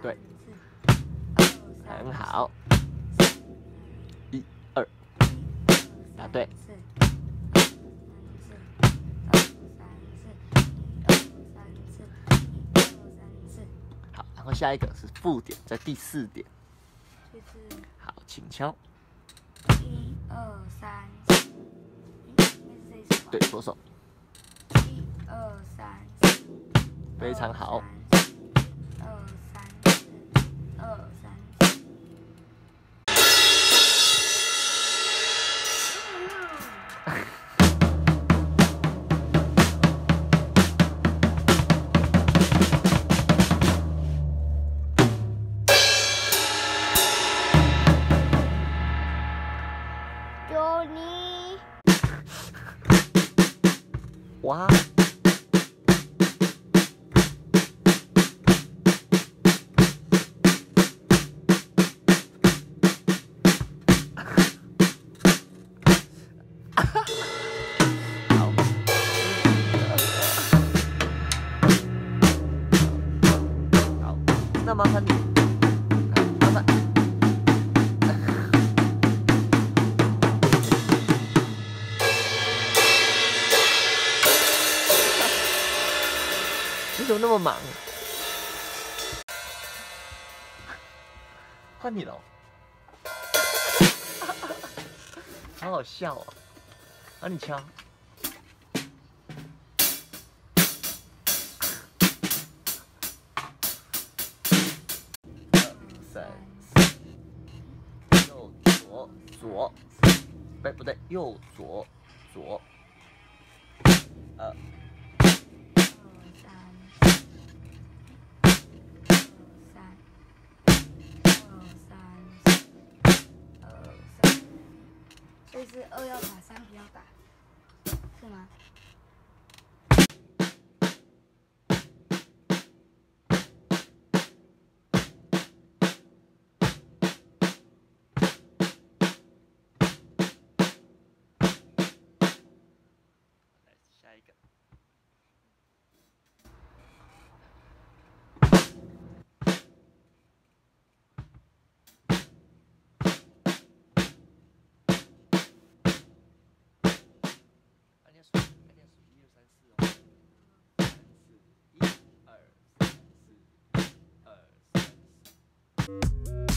对，很好。1、2，答对。好，然后下一个是附点，在第4点。好，请敲。 1、2、3、4。 对，左手。 1、2、3、4。 非常好。 1、2、3、4。1、2、3、4。有你。 哇！好，好，那麻烦你，麻烦。你怎么那么忙？换你了，好好笑哦！啊，你敲。2、3、4，右左左，不对，右左左。2、 所以是2要打，3不要打，是吗？ 来，下一个。按键数1、2、3、4哦。3、4，1、2、3、4，1、2、3、4。